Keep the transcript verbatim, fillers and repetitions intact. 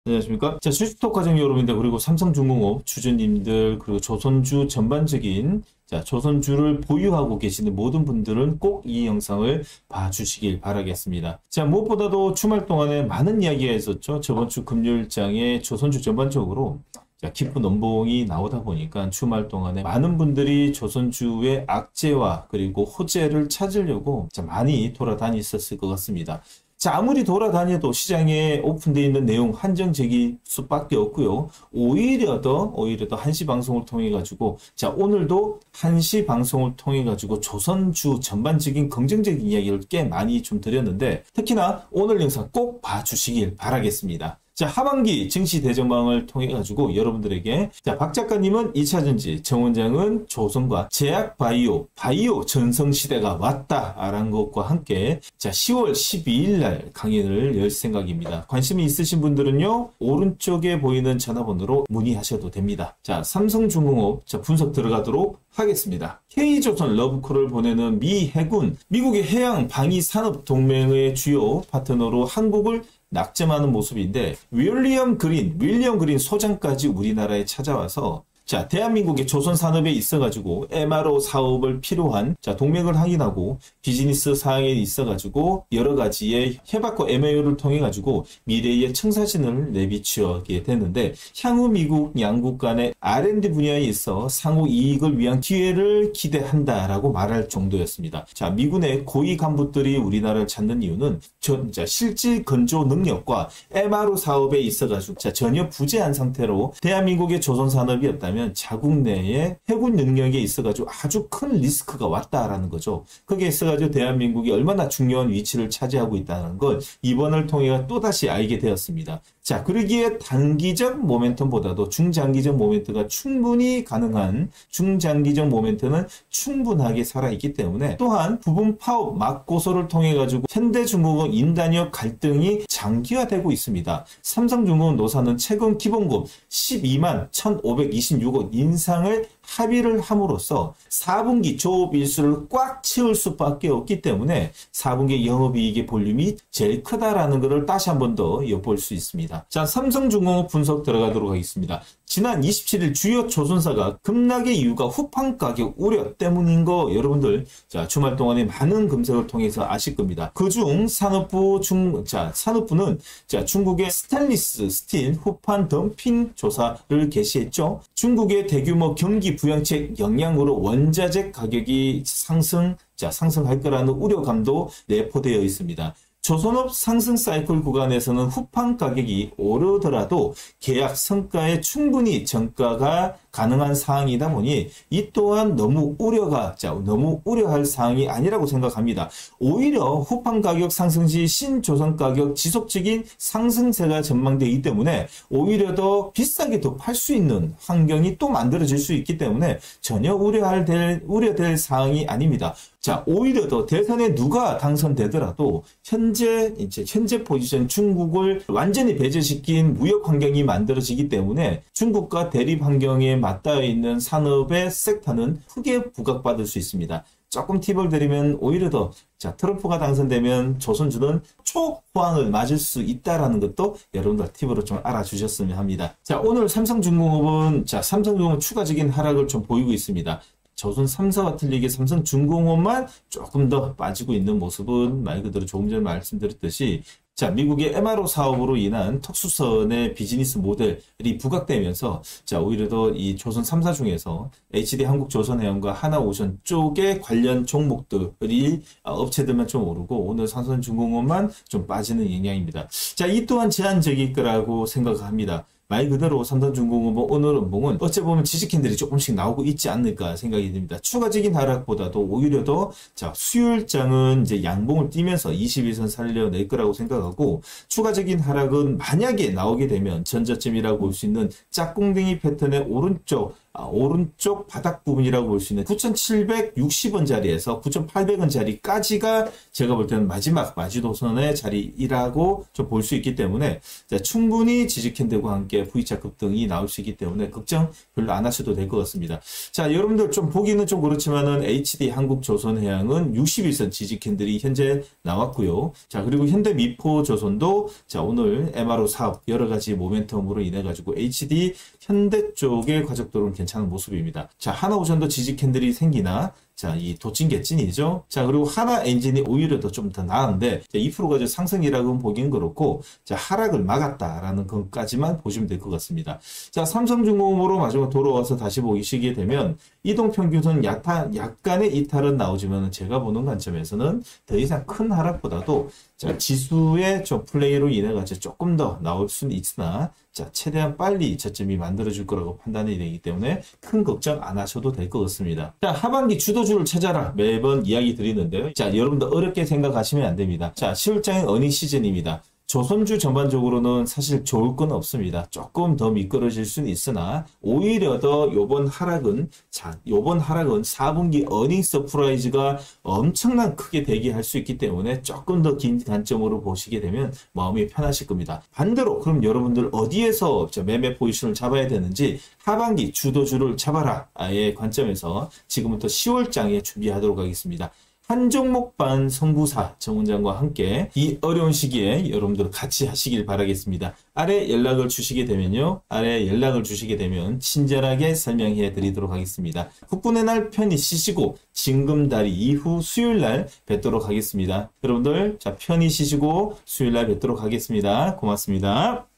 안녕하십니까. 자, 주식톡 과정 여러분들, 그리고 삼성중공업 주주님들, 그리고 조선주 전반적인, 자, 조선주를 보유하고 계시는 모든 분들은 꼭 이 영상을 봐주시길 바라겠습니다. 자, 무엇보다도 주말 동안에 많은 이야기가 있었죠. 저번 주 금요일장에 조선주 전반적으로 자, 깊은 음봉이 나오다 보니까 주말 동안에 많은 분들이 조선주의 악재와 그리고 호재를 찾으려고 자, 많이 돌아다녔었을 것 같습니다. 자, 아무리 돌아다녀도 시장에 오픈되어 있는 내용 한정적일 수밖에 없고요. 오히려 더, 오히려 더 한 시 방송을 통해 가지고, 자, 오늘도 한 시 방송을 통해 가지고 조선주 전반적인 긍정적인 이야기를 꽤 많이 좀 드렸는데, 특히나 오늘 영상 꼭 봐주시길 바라겠습니다. 자, 하반기 증시 대전망을 통해 가지고 여러분들에게, 자, 박 작가님은 이차전지, 정 원장은 조선과 제약 바이오, 바이오 전성시대가 왔다라는 것과 함께, 자, 시월 십이일 날 강연을 열 생각입니다. 관심이 있으신 분들은요, 오른쪽에 보이는 전화번호로 문의하셔도 됩니다. 자, 삼성중공업, 자, 분석 들어가도록 하겠습니다. 케이조선 러브콜을 보내는 미 해군, 미국의 해양 방위 산업 동맹의 주요 파트너로 한국을 낙점하는 모습인데, 윌리엄 그린, 윌리엄 그린 소장까지 우리나라에 찾아와서 자, 대한민국의 조선 산업에 있어가지고 엠알오 사업을 필요한 자, 동맹을 확인하고 비즈니스 사항에 있어가지고 여러 가지의 협약과 엠오유를 통해가지고 미래의 청사진을 내비추게 되는데, 향후 미국 양국 간의 알앤디 분야에 있어 상호 이익을 위한 기회를 기대한다라고 말할 정도였습니다. 자, 미군의 고위 간부들이 우리나라를 찾는 이유는 전, 자, 실질 건조 능력과 엠알오 사업에 있어가지고 자, 전혀 부재한 상태로 대한민국의 조선 산업이 없다면 자국 내에 해군 능력에 있어가지고 아주 큰 리스크가 왔다라는 거죠. 거기에 있어가지고 대한민국이 얼마나 중요한 위치를 차지하고 있다는 걸 이번을 통해 또다시 알게 되었습니다. 자, 그러기에 단기적 모멘텀보다도 중장기적 모멘트가 충분히 가능한 중장기적 모멘트는 충분하게 살아있기 때문에, 또한 부분 파업 맞고소를 통해 가지고 현대중공업 인단협 갈등이 장기화되고 있습니다. 삼성중공업 노사는 최근 기본급 십이만 천오백이십육억 인상을 합의를 함으로써 사 분기 조업 일수를 꽉 채울 수밖에 없기 때문에 사 분기 영업이익의 볼륨이 제일 크다라는 것을 다시 한 번 더 엿볼 수 있습니다. 자, 삼성중공업 분석 들어가도록 하겠습니다. 지난 이십칠일 주요 조선사가 급락의 이유가 후판 가격 우려 때문인 거 여러분들 자, 주말 동안에 많은 검색을 통해서 아실 겁니다. 그중 산업부 중, 자, 산업부는 자, 중국의 스테인리스 스틸 후판 덤핑 조사를 개시했죠. 중국의 대규모 경기 부양책 영향으로 원자재 가격이 상승, 자, 상승할 거라는 우려감도 내포되어 있습니다. 조선업 상승 사이클 구간에서는 후판 가격이 오르더라도 계약 성과에 충분히 전가가 가능한 사항이다 보니 이 또한 너무 우려가, 자, 너무 우려할 사항이 아니라고 생각합니다. 오히려 후판 가격 상승 시 신조선 가격 지속적인 상승세가 전망되기 때문에 오히려 더 비싸게 더 팔 수 있는 환경이 또 만들어질 수 있기 때문에 전혀 우려할 될, 우려될 사항이 아닙니다. 자, 오히려 더 대선에 누가 당선되더라도 현재 이제 현재 포지션 중국을 완전히 배제시킨 무역 환경이 만들어지기 때문에 중국과 대립 환경에 맞닿아 있는 산업의 섹터는 크게 부각받을 수 있습니다. 조금 팁을 드리면 오히려 더, 자, 트럼프가 당선되면 조선주는 초호황을 맞을 수 있다라는 것도 여러분들 팁으로 좀 알아주셨으면 합니다. 자, 오늘 삼성중공업은 자, 삼성중공업 추가적인 하락을 좀 보이고 있습니다. 조선 삼 사와 틀리게 삼성중공업만 조금 더 빠지고 있는 모습은 말 그대로 조금 전에 말씀드렸듯이, 자, 미국의 엠알오 사업으로 인한 특수선의 비즈니스 모델이 부각되면서 자, 오히려 더 이 조선 삼 사 중에서 에이치디 한국조선해양과 하나오션 쪽에 관련 종목들이 업체들만 좀 오르고 오늘 삼성중공업만 좀 빠지는 영향입니다. 자, 이 또한 제한적일 거라고 생각합니다. 말 그대로 삼성중공업 오늘 음봉은 어찌 보면 지지캔들이 조금씩 나오고 있지 않을까 생각이 듭니다. 추가적인 하락보다도 오히려 더, 자, 수요일장은 이제 양봉을 띄면서 이십일 선 살려낼 거라고 생각하고, 추가적인 하락은 만약에 나오게 되면 전저점이라고 볼 수 있는 짝꿍댕이 패턴의 오른쪽 아, 오른쪽 바닥 부분이라고 볼 수 있는 구천칠백육십 원 자리에서 구천팔백 원 자리까지가 제가 볼 때는 마지막 마지노선의 자리이라고 좀 볼 수 있기 때문에 자, 충분히 지지캔들과 함께 쪽에 V자 급등이 나올 수 있기 때문에 걱정 별로 안 하셔도 될 것 같습니다. 자, 여러분들 좀 보기는 좀 그렇지만은 에이치디 한국조선해양은 육십일선 지지 캔들이 현재 나왔고요. 자, 그리고 현대미포조선도 자, 오늘 엠알오 사업 여러 가지 모멘텀으로 인해 가지고 에이치디 현대 쪽의 과적도는 괜찮은 모습입니다. 자, 하나오션도 지지 캔들이 생기나 자, 이 도찐개찐이죠. 자, 그리고 하나 엔진이 오히려 더 좀 더 나은데 이 퍼센트가 상승이라고는 보기는 그렇고 자, 하락을 막았다라는 것까지만 보시면 될 것 같습니다. 자, 삼성중공업으로 마지막 돌아와서 다시 보시게 되면 이동평균선 약간, 약간의 이탈은 나오지만 제가 보는 관점에서는 더 이상 큰 하락보다도 자, 지수의 저 플레이로 인해 가지고 조금 더 나올 수는 있으나 자, 최대한 빨리 저점이 만들어질 거라고 판단이 되기 때문에 큰 걱정 안 하셔도 될 것 같습니다. 자, 하반기 주도주를 찾아라 매번 이야기 드리는데요. 자, 여러분들 어렵게 생각하시면 안 됩니다. 자, 시월장의 어닝 시즌입니다. 조선주 전반적으로는 사실 좋을 건 없습니다. 조금 더 미끄러질 수는 있으나 오히려 더 요번 하락은 자, 요번 하락은 사분기 어닝 서프라이즈가 엄청난 크게 대기할 수 있기 때문에 조금 더 긴 관점으로 보시게 되면 마음이 편하실 겁니다. 반대로 그럼 여러분들 어디에서 매매 포지션을 잡아야 되는지 하반기 주도주를 잡아라 의 관점에서 지금부터 시월장에 준비하도록 하겠습니다. 한 종목반 선구사 정원장과 함께 이 어려운 시기에 여러분들 같이 하시길 바라겠습니다. 아래 연락을 주시게 되면요. 아래 연락을 주시게 되면 친절하게 설명해 드리도록 하겠습니다. 국군의 날 편히 쉬시고 징금다리 이후 수요일날 뵙도록 하겠습니다. 여러분들 자 편히 쉬시고 수요일날 뵙도록 하겠습니다. 고맙습니다.